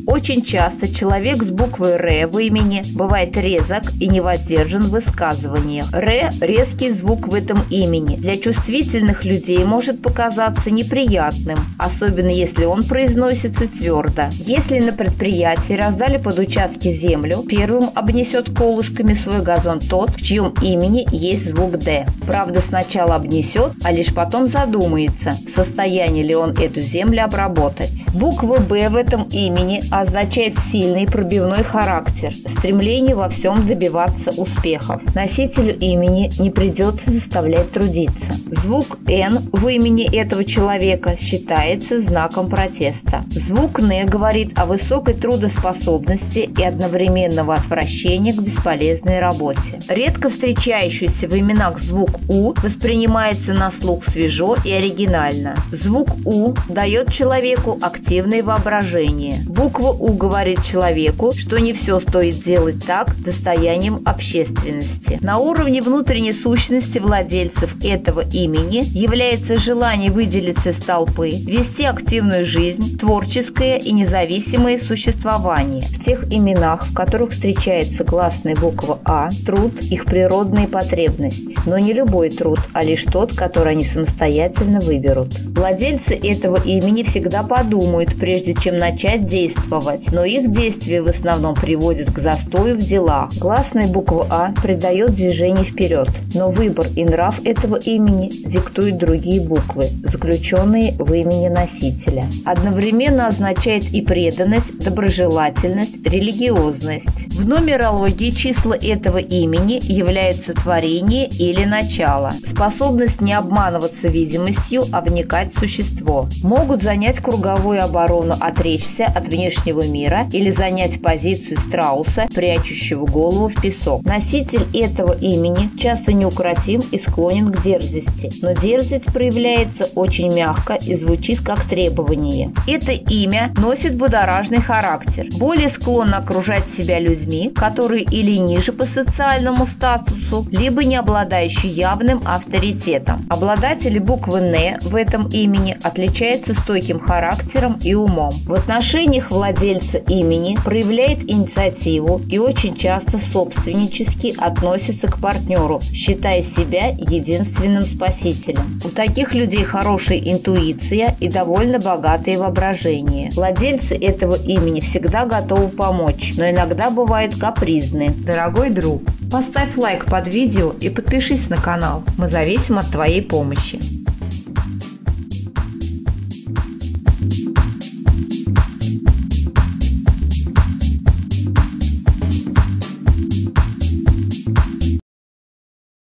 Очень часто человек с буквой «Р» в имени бывает резок и невоздержан в высказываниях. «Р» – резкий звук в этом имени. Для чувствительных людей может показаться неприятным, особенно если он произносится твердо. Если на предприятии раздали под участки землю, первым обнесет колышками свой газон тот, в чьем имени есть звук «Д». Правда, сначала обнесет, а лишь потом задумается, в состоянии ли он эту землю обработать. Буква «Б» в этом имени означает сильный пробивной характер, стремление во всем добиваться успехов. Носителю имени не придется заставлять трудиться. Звук «Н» в имени этого человека считается знаком протеста. Звук «Н» говорит о высокой трудоспособности и одновременного отвращения к бесполезной работе. Редко встречающийся в именах звук «У» воспринимается на слух свежо и оригинально. Звук «У» дает человеку активное воображение. Буква «У» говорит человеку, что не все стоит делать так достоянием общественности. На уровне внутренней сущности владельцев этого имени является желание выделиться из толпы, вести активную жизнь, творческое и независимое существование. В тех именах, в которых встречается гласная буква «А», труд – их природная потребность. Но не любой труд, а лишь тот, который они самостоятельно выберут. Владельцы этого имени всегда подумают, прежде чем начать действовать, но их действия в основном приводят к застою в делах. Гласная буква «А» придает движение вперед, но выбор и нрав этого имени диктуют другие буквы, заключенные в имени носителя. Одновременно означает и преданность, доброжелательность, религиозность. В нумерологии числа этого имени являются творение или начало, способность не обманываться видимостью, а вникать в существо. Могут занять круговую оборону, отречься от внешнего мира или занять позицию страуса, прячущего голову в песок. Носитель этого имени часто неукротим и склонен к дерзости, но дерзость проявляется очень мягко и звучит как требование. Это имя носит будоражный характер, более склонен окружать себя людьми, которые или ниже по социальному статусу, либо не обладающие явным авторитетом. Обладатели буквы «Н» в этом имени отличаются стойким характером и умом. В отношениях владельца имени проявляют инициативу и очень часто собственнически относятся к партнеру, считая себя единственным спасителем. У таких людей хорошая интуиция и довольно богатое воображение. Владельцы этого имени всегда готовы помочь, но иногда бывают капризны. Дорогой друг, поставь лайк под видео и подпишись на канал. Мы зависим от твоей помощи.